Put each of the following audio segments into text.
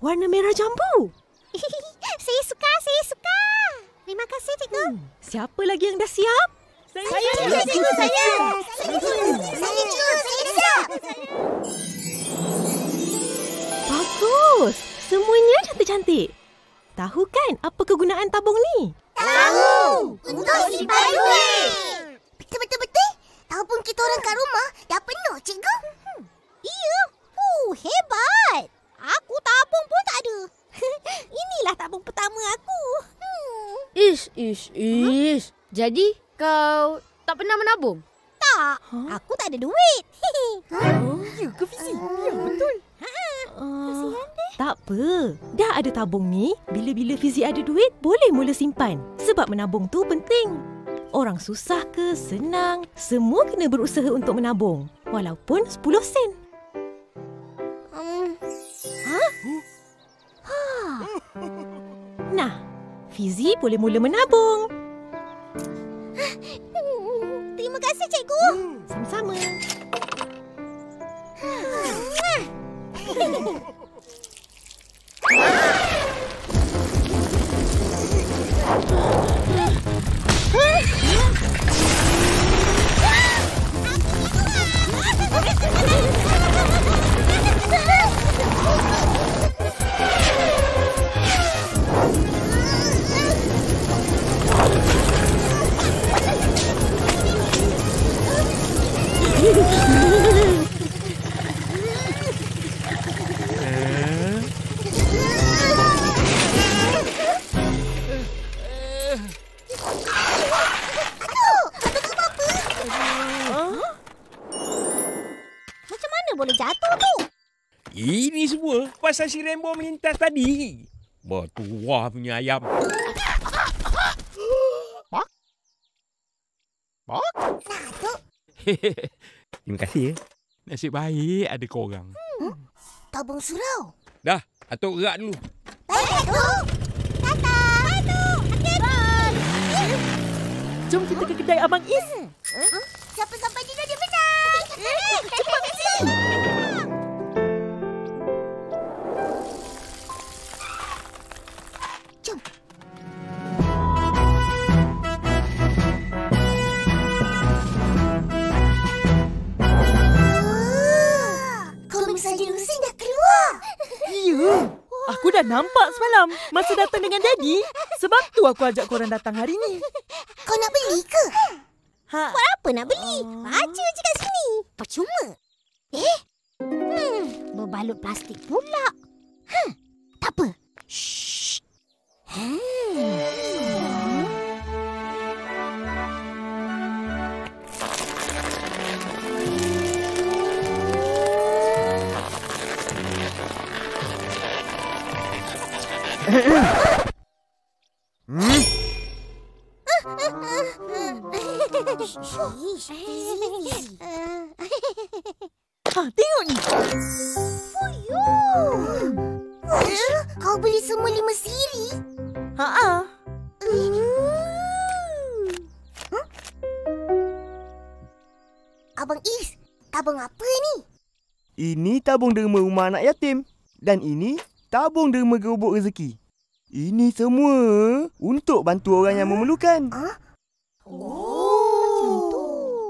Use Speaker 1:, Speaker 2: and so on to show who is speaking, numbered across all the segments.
Speaker 1: warna merah jambu.
Speaker 2: Saya suka. Terima kasih, cikgu.
Speaker 1: Siapa lagi yang dah siap?
Speaker 2: Saya.
Speaker 1: Bagus. Semuanya cantik-cantik. Tahu kan apa kegunaan tabung ni?
Speaker 2: Tahu. Untuk simpan duit. Betul. Tabung kita orang kat rumah dah penuh, cikgu. Iya. Hebat. Aku tabung pun tak ada. Inilah tabung pertama aku.
Speaker 3: Ish. Jadi kau tak pernah menabung?
Speaker 2: Tak. Aku tak ada duit.
Speaker 1: Ya ke Fizi? Ya, betul. Tak apa. Dah ada tabung ni, bila-bila Fizi ada duit, boleh mula simpan. Sebab menabung tu penting. Orang susah ke, senang, semua kena berusaha untuk menabung. Walaupun 10 sen. Nah, Fizi boleh mula menabung.
Speaker 2: Terima kasih, cikgu.
Speaker 1: Sama-sama.
Speaker 2: Macam mana boleh jatuh tu?
Speaker 4: Ini semua pasal si Rainbow melintas tadi. Bertuah punya ayam.
Speaker 2: Datuk.
Speaker 4: Terima kasih ya. Nasib baik ada korang.
Speaker 2: Tabung surau.
Speaker 4: Dah, Atuk gerak dulu.
Speaker 2: Baik, Datuk. Datuk. Hati-hati.
Speaker 1: Jom kita ke kedai Abang Is.
Speaker 2: Siapa sampai dulu dia menang. Cepat, Fizi. Jom. Kalau misalnya Lusin dah keluar.
Speaker 1: Ya. Aku dah nampak semalam masa datang dengan Daddy. Sebab tu aku ajak korang datang hari ni.
Speaker 2: Kau nak beli ke?
Speaker 1: Ha.
Speaker 2: Buat apa nak beli? Baca je kat sini. Percuma. Berbalut plastik pula. Tak apa. Shh.
Speaker 1: Tengok ni.
Speaker 2: Kau beli semua 5 siri?
Speaker 1: Ha.
Speaker 2: Abang Is, tabung apa ni?
Speaker 5: Ini tabung derma rumah anak yatim. Dan ini tabung derma gerobok rezeki. Ini semua untuk bantu orang yang memerlukan.
Speaker 2: Macam tu.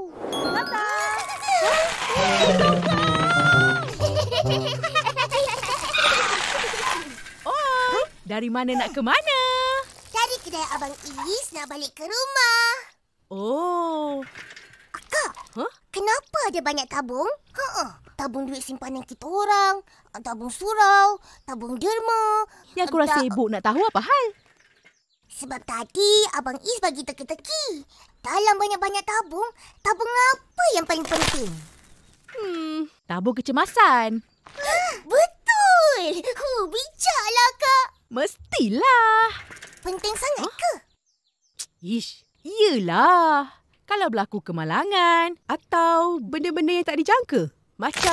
Speaker 1: Dari mana nak ke mana?
Speaker 2: Dari kedai Abang Is nak balik ke rumah.
Speaker 1: Oh.
Speaker 2: Kak, kenapa ada banyak tabung? Tabung duit simpanan kita orang, tabung surau, tabung derma.
Speaker 1: Yang aku rasa sibuk nak tahu apa hal.
Speaker 2: Sebab tadi Abang Is bagi teka-teki. Dalam banyak-banyak tabung, tabung apa yang paling penting?
Speaker 1: Tabung kecemasan.
Speaker 2: Betul! Bijaklah, Kak.
Speaker 1: Mestilah.
Speaker 2: Penting sangat ke?
Speaker 1: Ish, iyalah. Kalau berlaku kemalangan atau benda-benda yang tak dijangka. Macam...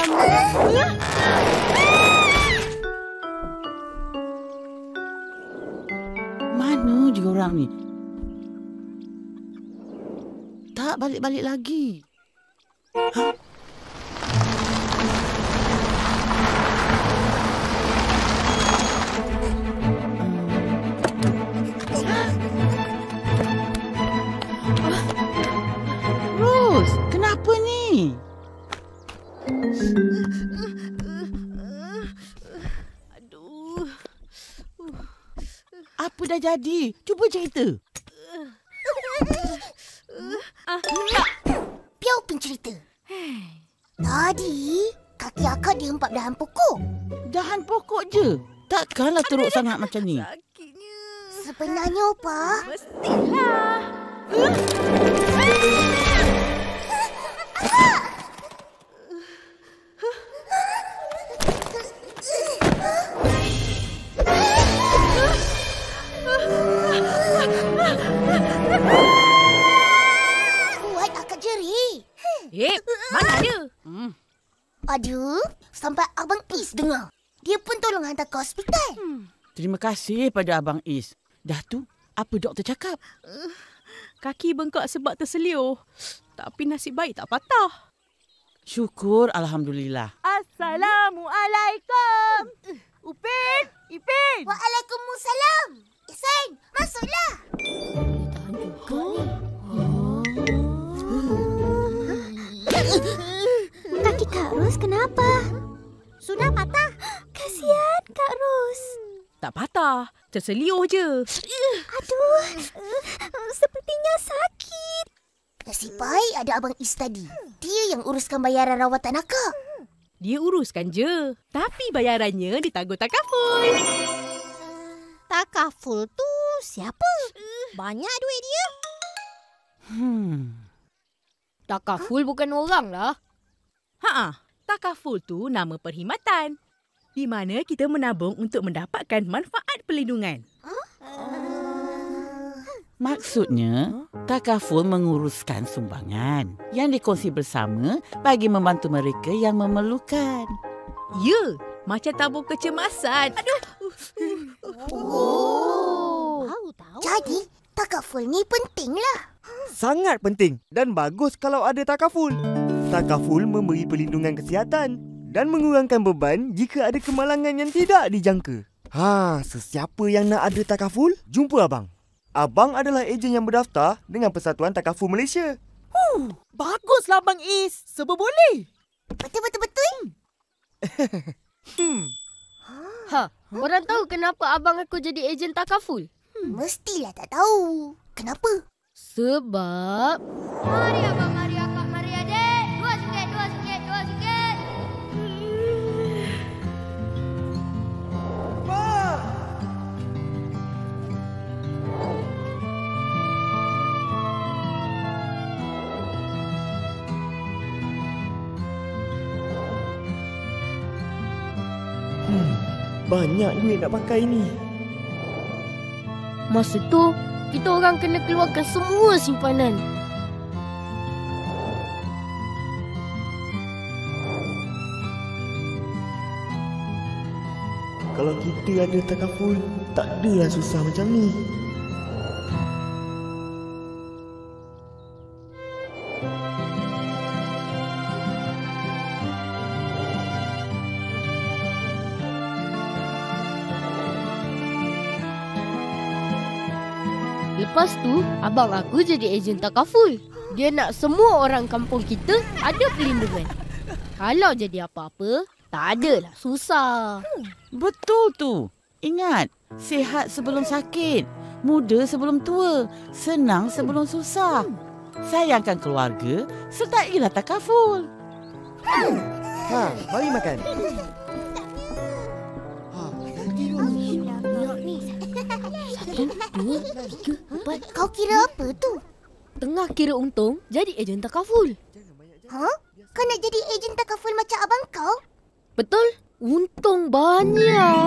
Speaker 6: Mana dia orang ni? Tak balik-balik lagi. Apa dah jadi? Cuba cerita.
Speaker 2: Piau pencerita. Tadi, kaki akak dihempap dahan pokok.
Speaker 6: Dahan pokok je. Takkanlah teruk sangat macam ni.
Speaker 1: Sakitnya.
Speaker 2: Sebenarnya, Opa,
Speaker 1: Mestilah.
Speaker 2: kuat akak jeri.
Speaker 1: Mana dia?
Speaker 2: Aduh, sampai Abang Is dengar. Dia pun tolong hantar ke hospital.
Speaker 6: Terima kasih pada Abang Is. Dah tu, apa doktor cakap?
Speaker 1: Kaki bengkak sebab terseliuh. Tapi nasib baik tak patah.
Speaker 6: Syukur Alhamdulillah.
Speaker 1: Assalamualaikum. Upin, Ipin.
Speaker 2: Waalaikumsalam. Isan, masuklah. Kaki Kak Ros kenapa? Sudah patah. Kasihan Kak Ros.
Speaker 1: Tak patah, terseliuh je.
Speaker 2: Aduh, sepertinya sakit. Nasib baik ada Abang Is tadi. Dia yang uruskan bayaran rawatan akak.
Speaker 1: Dia uruskan je. Tapi bayarannya ditanggung takaful.
Speaker 2: Takaful tu siapa? Banyak duit dia.
Speaker 3: Takaful bukan orang lah.
Speaker 1: Takaful tu nama perkhidmatan. Di mana kita menabung untuk mendapatkan manfaat perlindungan.
Speaker 6: Maksudnya, takaful menguruskan sumbangan yang dikongsi bersama bagi membantu mereka yang memerlukan.
Speaker 1: Ya, macam tabung kecemasan. Aduh.
Speaker 2: Tahu. Jadi, takaful ni pentinglah.
Speaker 5: Sangat penting dan bagus kalau ada takaful. Takaful memberi perlindungan kesihatan dan mengurangkan beban jika ada kemalangan yang tidak dijangka. Sesiapa yang nak ada takaful, jumpa abang. Abang adalah ejen yang berdaftar dengan Persatuan Takaful Malaysia.
Speaker 1: Baguslah Abang Is. Serba boleh.
Speaker 2: Betul.
Speaker 3: Orang tahu kenapa abang aku jadi ejen takaful?
Speaker 2: Mestilah tak tahu. Kenapa?
Speaker 3: Sebab...
Speaker 2: Mari abang, mari akak, mari adik. RM2, RM2.
Speaker 5: Banyak duit nak pakai ni.
Speaker 3: Masa tu, kita orang kena keluarkan semua simpanan.
Speaker 5: Kalau kita ada takaful, tak adalah susah macam ni.
Speaker 3: Lepas tu, abang aku jadi ejen takaful. Dia nak semua orang kampung kita ada perlindungan. Kalau jadi apa-apa, tak adalah susah.
Speaker 6: Betul tu. Ingat, sihat sebelum sakit, muda sebelum tua, senang sebelum susah. Sayangkan keluarga, sertailah takaful.
Speaker 5: Mari makan.
Speaker 2: Kau kira apa tu?
Speaker 3: Tengah kira untung, jadi ejen takaful.
Speaker 2: Kau nak jadi ejen takaful macam abang kau?
Speaker 3: Betul? Untung banyak.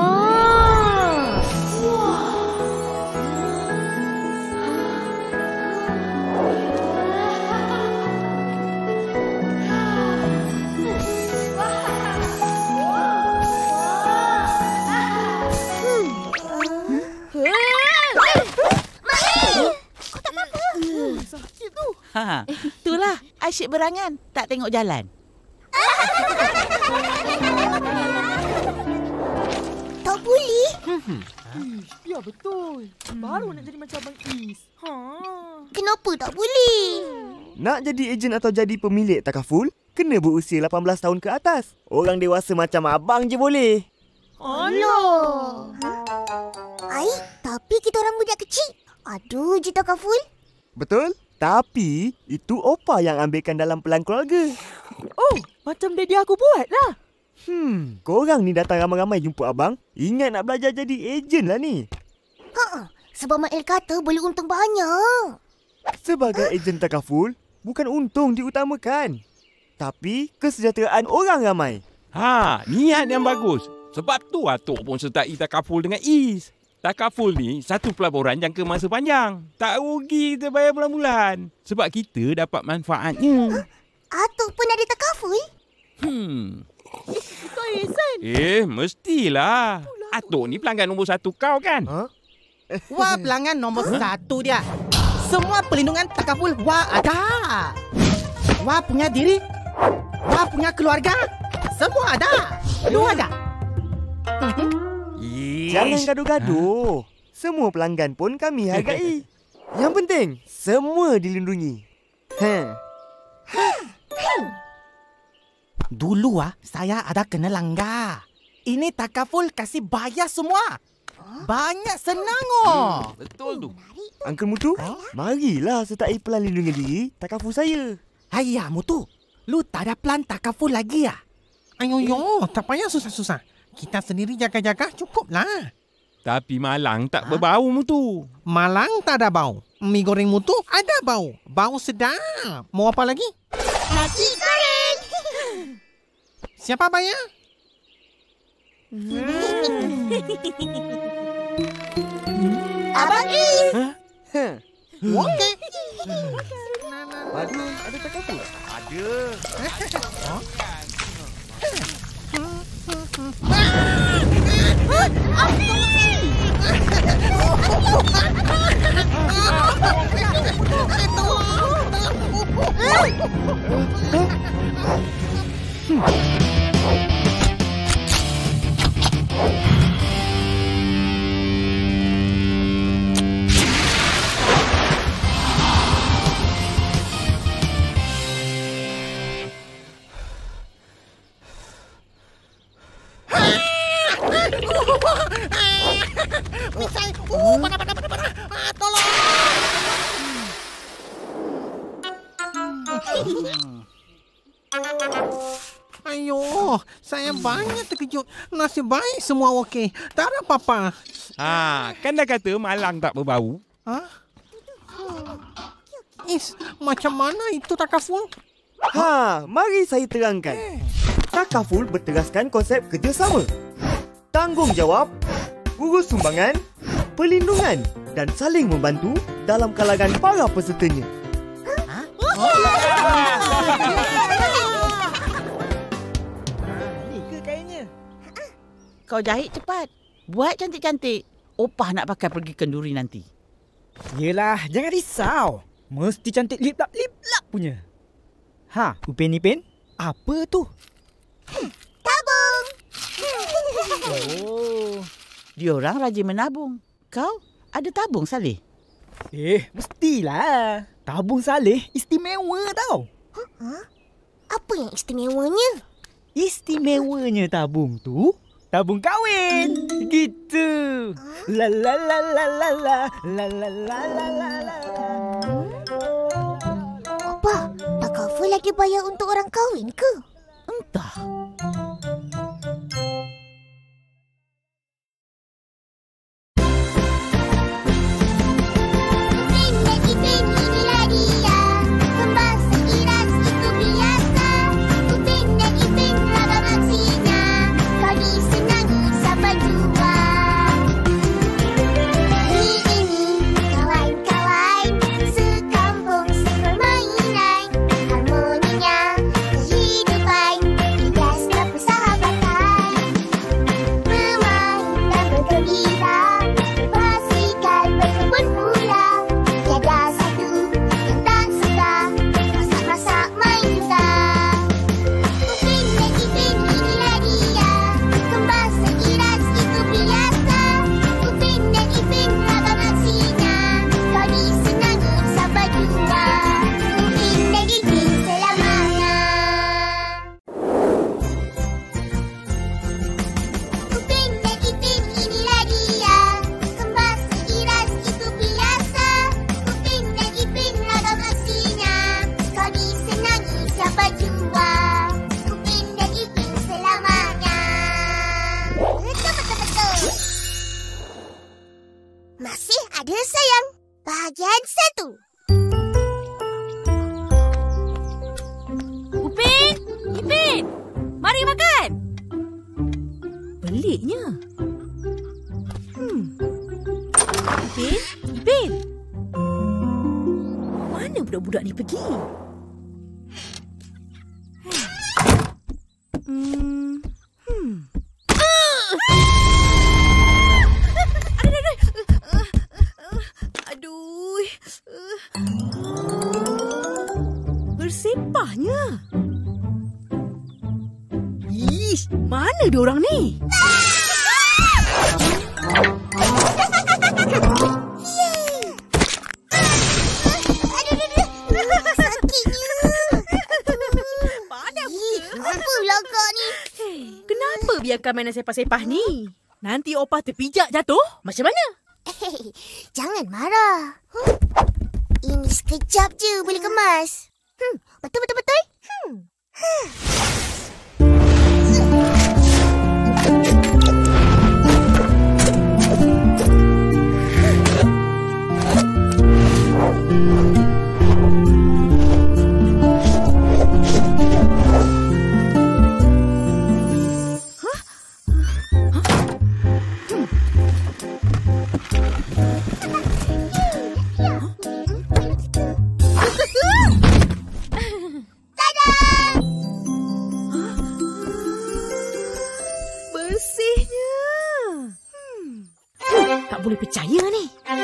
Speaker 6: Itulah asyik berangan, tak tengok jalan.
Speaker 2: Tak boleh.
Speaker 1: Ya betul. Baru nak jadi macam Abang Is.
Speaker 2: Kenapa tak boleh?
Speaker 5: Nak jadi ejen atau jadi pemilik takaful, kena berusia 18 tahun ke atas. Orang dewasa macam abang je boleh.
Speaker 2: Alah. Tapi Tapi kita orang budak kecil. Aduh, je Takaful.
Speaker 5: Betul? Tapi itu opa yang ambilkan dalam pelan keluarga.
Speaker 1: Oh, macam daddy aku buat lah.
Speaker 5: Korang ni datang ramai-ramai jumpa abang. Ingat nak belajar jadi ejen lah ni.
Speaker 2: Sebab Mak El kata boleh untung banyak.
Speaker 5: Sebagai ejen Takaful, bukan untung diutamakan, tapi kesejahteraan orang ramai.
Speaker 4: Niat yang bagus. Sebab tu Atuk pun sertai Takaful dengan Is. Takaful ni satu pelaburan jangka masa panjang. Tak rugi kita bayar bulan-bulan. Sebab kita dapat manfaatnya.
Speaker 2: Atuk pun ada Takaful?
Speaker 1: Kau Izan.
Speaker 4: Mestilah. Atuk ni pelanggan nombor 1 kau kan?
Speaker 7: Wah pelanggan nombor 1 dia. Semua perlindungan Takaful Wah ada. Wah punya diri. Wah punya keluarga. Semua ada. Lu ada.
Speaker 5: Jangan gaduh-gaduh. Semua pelanggan pun kami hargai. Yang penting, semua dilindungi.
Speaker 7: Dulu saya ada kena langgar. Ini Takaful kasih bayar semua. Banyak senang
Speaker 4: Betul tu.
Speaker 5: Uncle Mutu, marilah sertai pelan lindungi diri Takaful saya.
Speaker 7: Hayya Mutu, lu tak ada plan Takaful lagi ya?
Speaker 8: Ayo, tak payah susah-susah. Kita sendiri jaga-jaga cukuplah.
Speaker 4: Tapi malang tak berbau Mutu.
Speaker 8: Malang tak ada bau. Mi goreng Mutu ada bau. Bau sedap. Mau apa lagi?
Speaker 2: Nasi goreng.
Speaker 8: Siapa bayar?
Speaker 2: Abang Is.
Speaker 8: Okey.
Speaker 5: Padu, ada Takaful? Ada.
Speaker 8: Misai. Pada. Tolong. Ayo, saya banyak terkejut. Nasib baik semua okey. Tak ada apa-apa.
Speaker 4: Kan dah kata malang tak berbau.
Speaker 8: Is, macam mana itu Takaful?
Speaker 5: Mari saya terangkan. Takaful berteraskan konsep kerjasama, tanggungjawab, urus sumbangan, perlindungan dan saling membantu dalam kalangan para pesertanya.
Speaker 6: Ni ke kainnya? Kau jahit cepat. Buat cantik-cantik. Opah nak pakai pergi kenduri nanti.
Speaker 9: Yelah, jangan risau. Mesti cantik lip-lap punya. Upin Ipin, apa tu?
Speaker 2: Tabung.
Speaker 6: Diorang rajin menabung. Kau ada tabung, Saleh?
Speaker 9: Mestilah. Tabung Saleh istimewa tau.
Speaker 2: Apa yang istimewanya?
Speaker 9: Istimewanya tabung tu, tabung kahwin. Gitu. La la la la la la la la la la la.
Speaker 2: Apa? Takaful lagi bayar untuk orang kahwin ke?
Speaker 6: Entah.
Speaker 2: Hidup Masih ada sayang. Bahagian 1.
Speaker 1: Upin! Ipin! Mari makan! Peliknya. Ipin! Mana budak-budak ni pergi? Aduh. Bersepahnya. Ish, mana diorang ni? Kenapa biarkan mainan sepah-sepah ni? Nanti opah terpijak jatuh, macam mana?
Speaker 2: Jangan marah. Ini sekejap je boleh kemas. Betul.
Speaker 1: Bersihnya. Tak boleh percaya ni.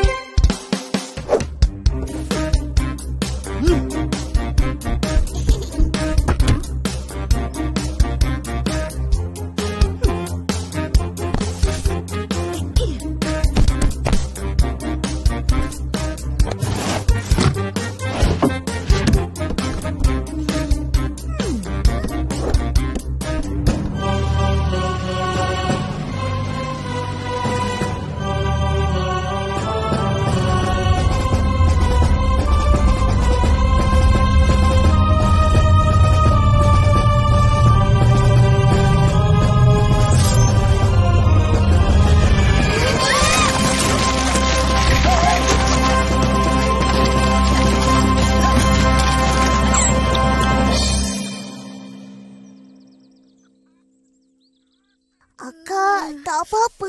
Speaker 2: Akak, tak apa-apa.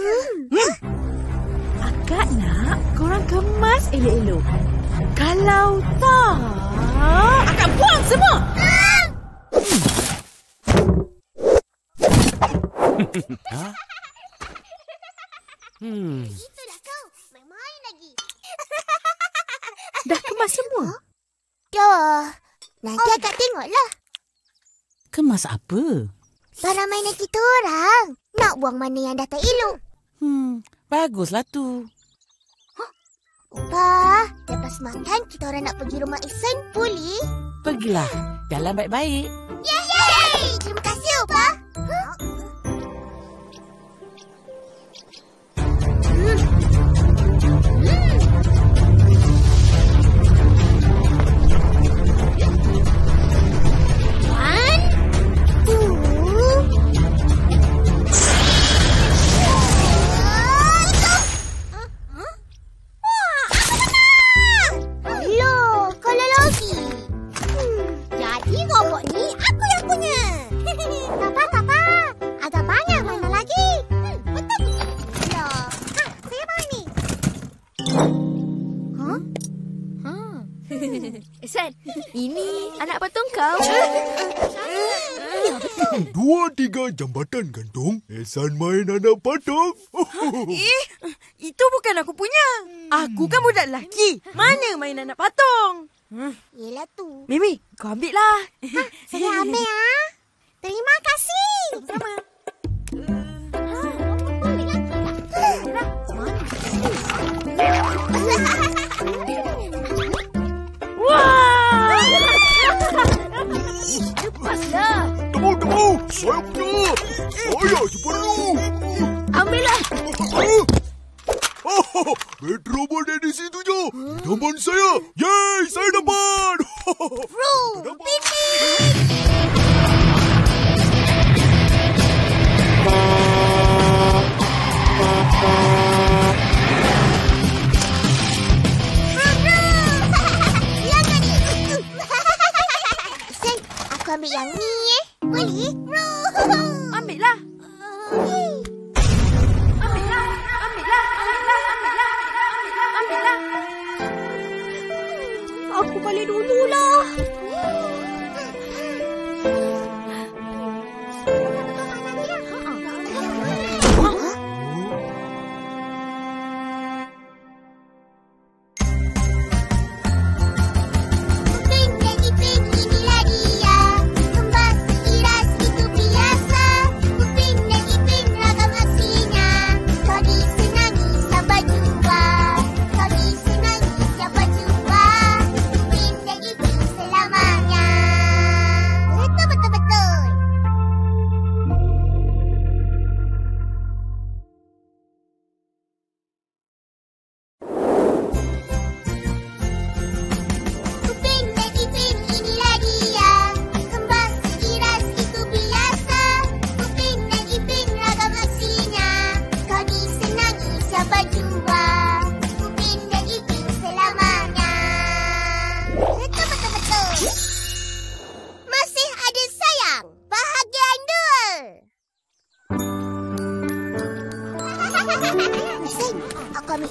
Speaker 1: Akak nak korang kemas elok-elok. Kalau tak, akak buang semua.
Speaker 2: Itu dah kau. Main lagi.
Speaker 1: Dah kemas semua?
Speaker 2: Dah. Nanti akak tengoklah.
Speaker 6: Kemas apa?
Speaker 2: Barang mainan kita orang. Nak buang mana yang dah tak elok.
Speaker 6: Baguslah tu.
Speaker 2: Opah, lepas makan kita orang nak pergi rumah Ihsan, boleh?
Speaker 6: Pergilah. Jalan baik-baik.
Speaker 2: Yeay! Terima kasih, Opah.
Speaker 1: Ihsan, ini anak patung kau.
Speaker 2: Ya, betul.
Speaker 5: 2-3 jambatan gantung. Ihsan main anak patung.
Speaker 1: Itu bukan aku punya. Aku kan budak lelaki. Mana main anak patung?
Speaker 2: Yelah tu.
Speaker 1: Mimi, kau ambil lah.
Speaker 2: Saya ambil ya. Terima kasih.
Speaker 1: Sama. Wah! Lepaslah.
Speaker 5: Temu. Saya punya. Saya je perlu.
Speaker 1: Ambillah.
Speaker 5: Metro boleh di situ je. Teman saya. Yeay, saya dapat.
Speaker 2: Bro, Pipi.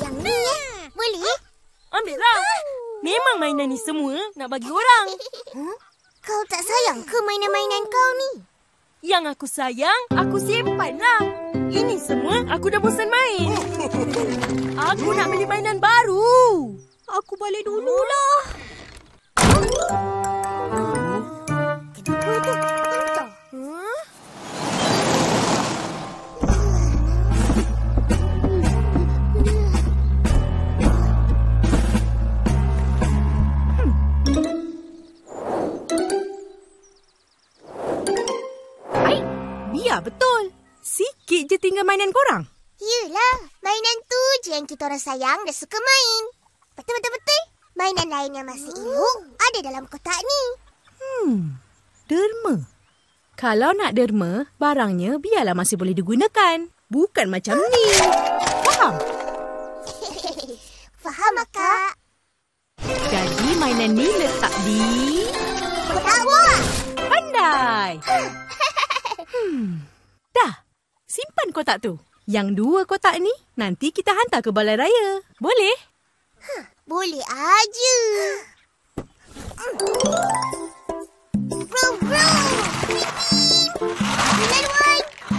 Speaker 2: Yang ni boleh?
Speaker 1: Ambillah. Memang mainan ni semua nak bagi orang.
Speaker 2: Kau tak sayang ke mainan-mainan kau ni?
Speaker 1: Yang aku sayang, aku simpanlah. Ini semua aku dah bosan main. Aku nak beli mainan baru. Aku balik dululah.
Speaker 2: Kenapa tu? Entah.
Speaker 1: Biar betul. Sikit je tinggal mainan korang.
Speaker 2: Yelah, mainan tu je yang kita orang sayang dan suka main. Betul. Mainan lain yang masih elok ada dalam kotak ni.
Speaker 1: Derma. Kalau nak derma, barangnya biarlah masih boleh digunakan. Bukan macam ni. Faham?
Speaker 2: Faham, Akak?
Speaker 1: Jadi mainan ni letak di...
Speaker 2: Kotak buah.
Speaker 1: Pandai. Dah. Simpan kotak tu. Yang 2 kotak ni nanti kita hantar ke balai raya. Boleh?
Speaker 2: Boleh aja. Brum, brum. Laluan.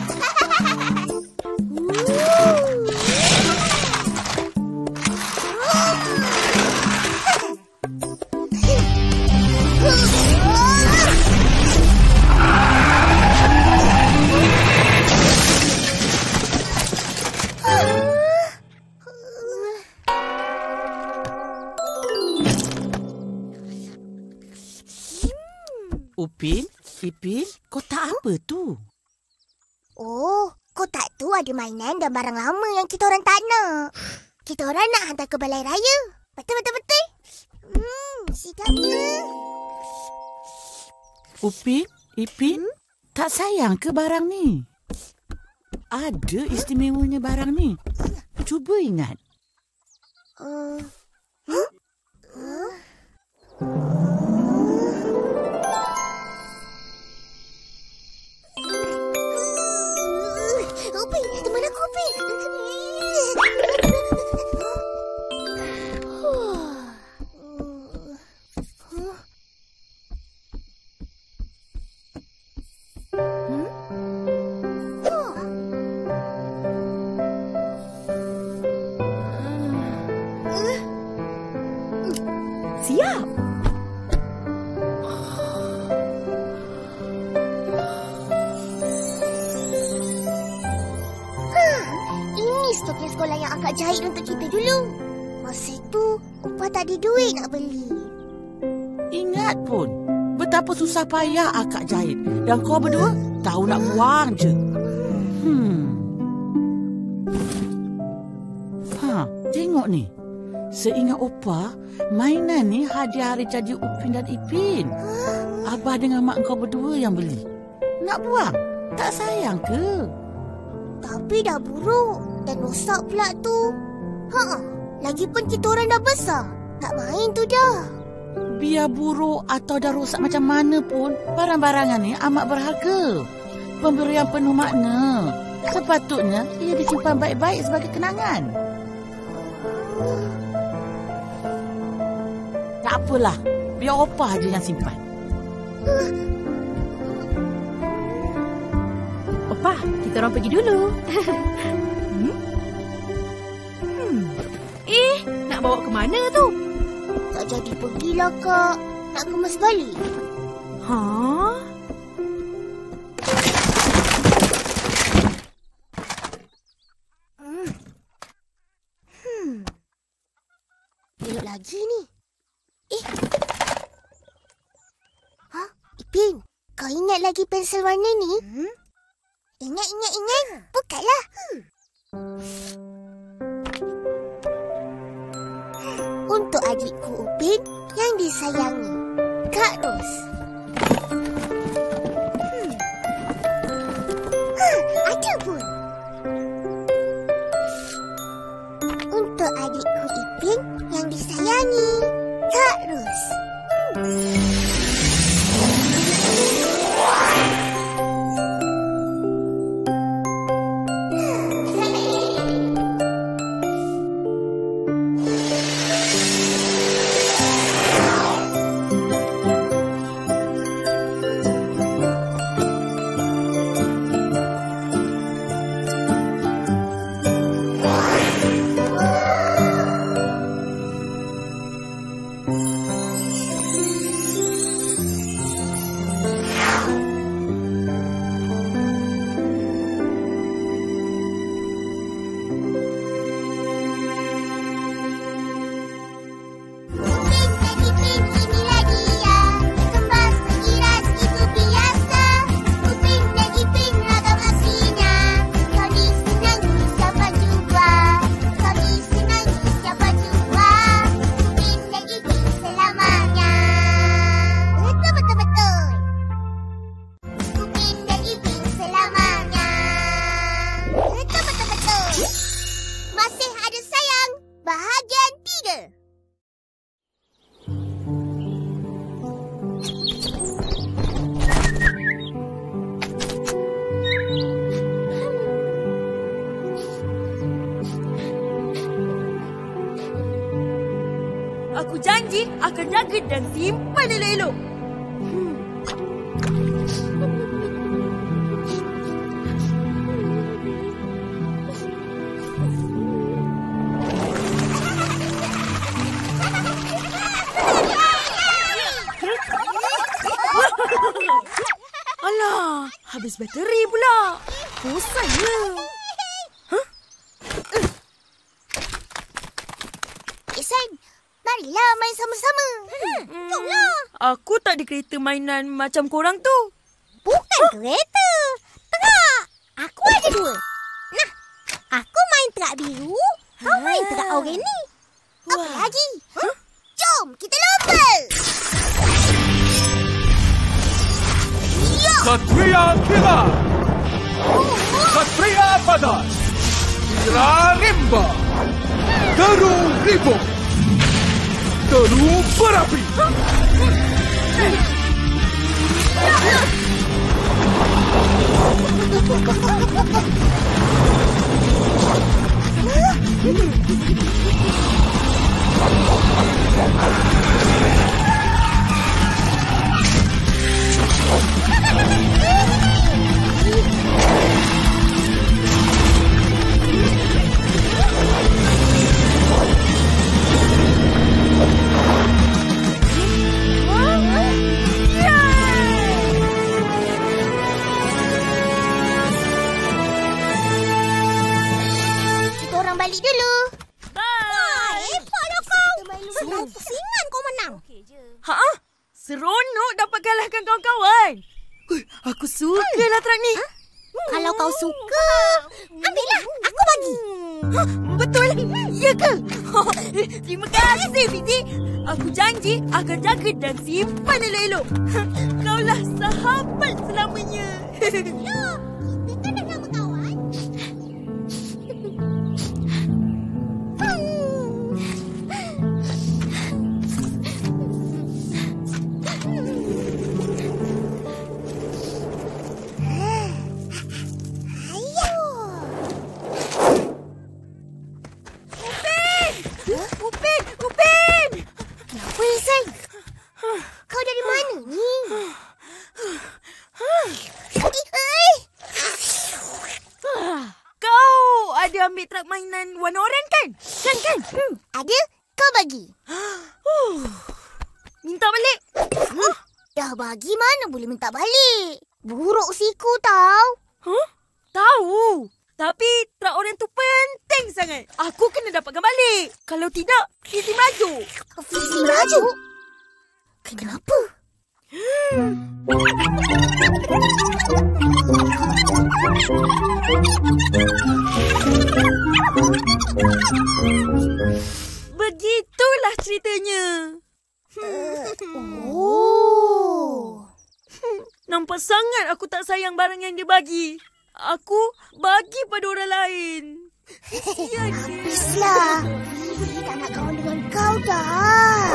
Speaker 6: Upin, Ipin, kotak apa tu?
Speaker 2: Oh, kotak tu ada mainan dan barang lama yang kita orang tak nak. Kita orang nak hantar ke balai raya. Betul. Sedapnya.
Speaker 6: Upin, Ipin, tak sayang ke barang ni? Ada istimewanya barang ni. Cuba ingat.
Speaker 2: Upin, teman aku Upin.
Speaker 1: Siap.
Speaker 2: Ini stoknya sekolah yang Akak jahit untuk kita dulu. Masa tu, Upah tak ada duit nak beli.
Speaker 6: Ingat pun, betapa susah payah akak jahit. Dan kau berdua tahu nak buang je. Tengok ni. Seingat Opah, mainan ni hadiah hari jadi Upin dan Ipin. Abah dengan mak kau berdua yang beli. Nak buang? Tak sayang ke?
Speaker 2: Tapi dah buruk dan rosak pula tu. Lagipun kita orang dah besar. Tak main tu dah.
Speaker 6: Biar buruk atau dah rosak macam mana pun, barang-barangan ni amat berharga. Pemberian penuh makna. Sepatutnya ia disimpan baik-baik sebagai kenangan. Tak apalah, biar Opah je yang simpan.
Speaker 1: Opah, kita orang pergi dulu. Nak bawa ke mana tu?
Speaker 2: Tak jadi pergilah, Kak. Nak kemas balik. Tengok lagi ni. Ipin, kau ingat lagi pensel warna ni? Ingat. Bukalah. Untuk adikku Upin yang disayangi, Kak Ros. Ada pun. Untuk adikku Ipin yang disayangi, Kak Ros.
Speaker 1: Aku janji akan jaga dan simpan elok-elok. Alah, habis bateri pula. Bosannya.
Speaker 2: Ihsan, marilah main sama-sama. Jomlah.
Speaker 1: Aku tak ada kereta mainan macam korang tu.
Speaker 2: Bukan kereta. Terak. Aku ada 2. Nah, aku main terak biru. Kau main terak oranye. Apa lagi? Jom, kita lomba.
Speaker 4: Satria Kira, Satria Padas, Kira Rimba, Teru Ribut, Teru Berapi.
Speaker 2: Kita orang balik dulu. Wah, hebatlah kau. 100% kau menang.
Speaker 1: Ha? Seronok dapat kalahkan kawan-kawan. Aku sukalah track ni.
Speaker 2: Kalau kau suka, ambillah. Aku bagi.
Speaker 1: Betul? Ya ke? Terima kasih, Fizi. Aku janji akan jaga dan simpan elok-elok. Kaulah sahabat selamanya.
Speaker 2: Ya, kita dah nama kawan.
Speaker 1: Upin!
Speaker 2: Kenapa, Ihsan? Kau dari mana ni?
Speaker 1: Kau ada ambil truk mainan warna oranye kan? Kan?
Speaker 2: Ada, kau bagi.
Speaker 1: Minta balik.
Speaker 2: Dah bagi, mana boleh minta balik. Buruk siku tau.
Speaker 1: Tahu. Tapi truk oranye tu penting sangat. Aku kena dapatkan balik. Kalau tidak, Fizi maju.
Speaker 2: Fizi maju? Kenapa?
Speaker 1: Begitulah ceritanya. Nampak sangat aku tak sayang barang yang dia bagi. Aku bagi pada orang lain. Kesian dia.
Speaker 2: Islah, Fizi tak nak kawan dengan kau dah.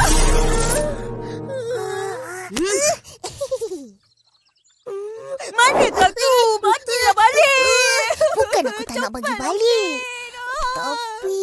Speaker 1: Mana kau tu? Bagilah balik.
Speaker 2: Bukan aku tak nak bagi balik. Tapi...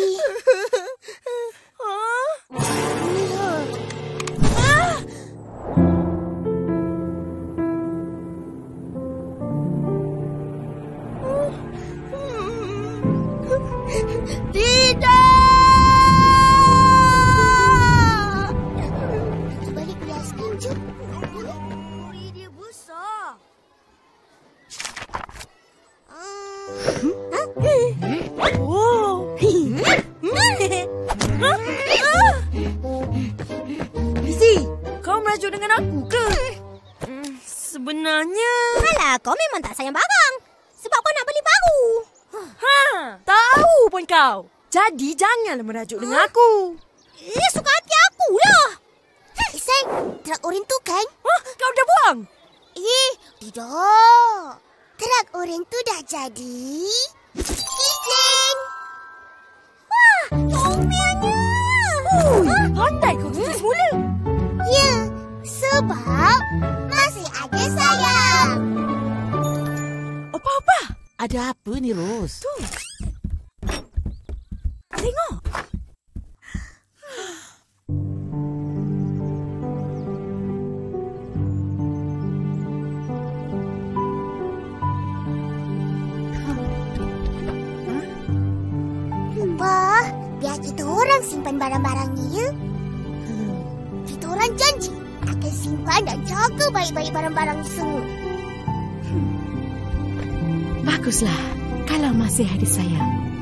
Speaker 1: merajuk dengan aku ke? Sebenarnya...
Speaker 2: Alah, kau memang tak sayang barang. Sebab kau nak beli baru.
Speaker 1: Tahu pun kau. Jadi janganlah merajuk dengan aku.
Speaker 2: Suka hati akulah. Ihsan, truk oranye tu kan?
Speaker 1: Kau dah buang?
Speaker 2: Tidak. Truk oranye tu dah jadi... Kitchen. Wah, comelnya.
Speaker 1: Pandai kau tulis mula.
Speaker 2: Ya, sebab masih ada sayang.
Speaker 1: Apa-apa?
Speaker 6: Ada apa ni, Ros?
Speaker 1: Tu. Tengok.
Speaker 2: orang simpan barang-barang ni, ya? Kita orang janji akan simpan dan jaga baik-baik barang-barang ni semua.
Speaker 1: Baguslah kalau masih ada sayang.